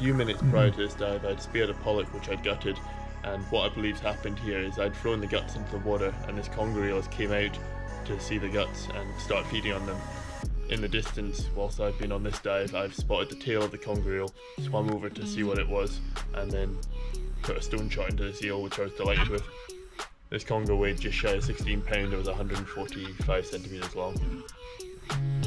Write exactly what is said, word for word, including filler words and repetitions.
few minutes prior to this dive, I'd speared a pollock which I'd gutted, and what I believe's happened here is I'd thrown the guts into the water, and this conger eel has came out to see the guts and start feeding on them. In the distance, whilst I've been on this dive, I've spotted the tail of the conger eel, swam over to see what it was, and then put a stone shot into this eel, which I was delighted with. This conger weighed just shy of sixteen pounds, it was one hundred forty-five centimetres long.